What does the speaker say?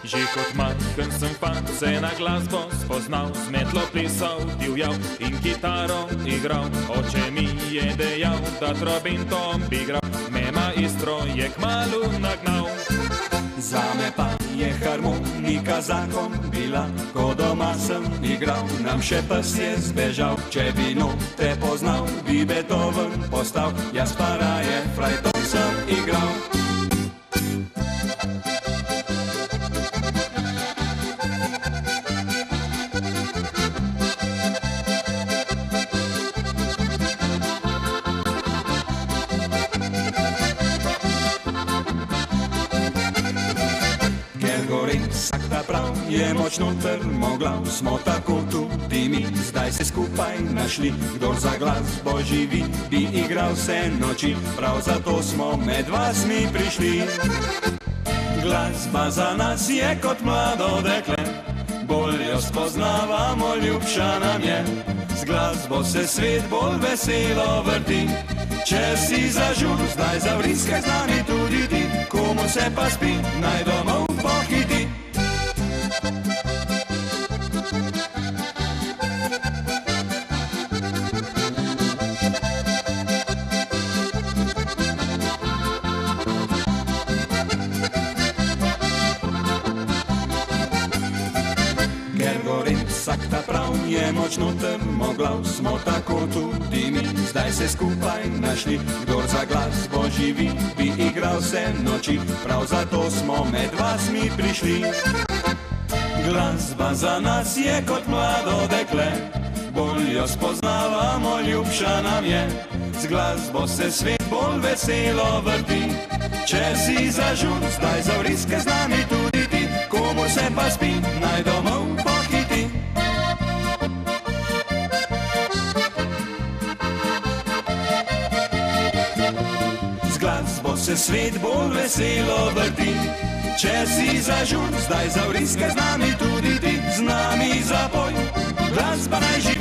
Že kot majhen sem fant se na glasbo spoznal, z metlo plesal, divjal in kitaro igral. Oče mi je dejal, da trobintom bi igral, me maestro je kmalu nagnal. Zame pa je harmonika zakon bila, ko doma sem igral, nam še pes je zbežal. Če bi note poznal, bi Beethoven postal, jaz pa raje flajton sem igral. Sakta prav je močno trmoglav, smo tako tudi mi, zdaj se skupaj našli. Kdor za glasbo živi, bi igral vse noči, prav zato smo med vasmi prišli. Glasba za nas je kot mlado dekle, bolj jo spoznavamo, ljubša nam je. Z glasbo se svet bolj veselo vrti, če si zažur, zdaj zavriskaj z nami tudi ti. Komu se pa spi, naj domov pohiti. Sakta prav je močno trmoglav, smo tako tudi mi, zdaj se skupaj našli. Kdor za glasbo živi, bi igral vse noči, prav zato smo med vasmi prišli. Glasba za nas je kot mlado dekle, bolj jo spoznavamo, ljubša nam je. Z glasbo se svet bolj veselo vrti, če si zažur, zdaj zavriskaj z nami tudi ti. Komu se pa spi, naj domov pohiti. Z glasbo se svet bolj veselo vrti, če si zažur, zdaj zavriskaj z nami tudi ti. Z nami zapoj, glasba naj živi.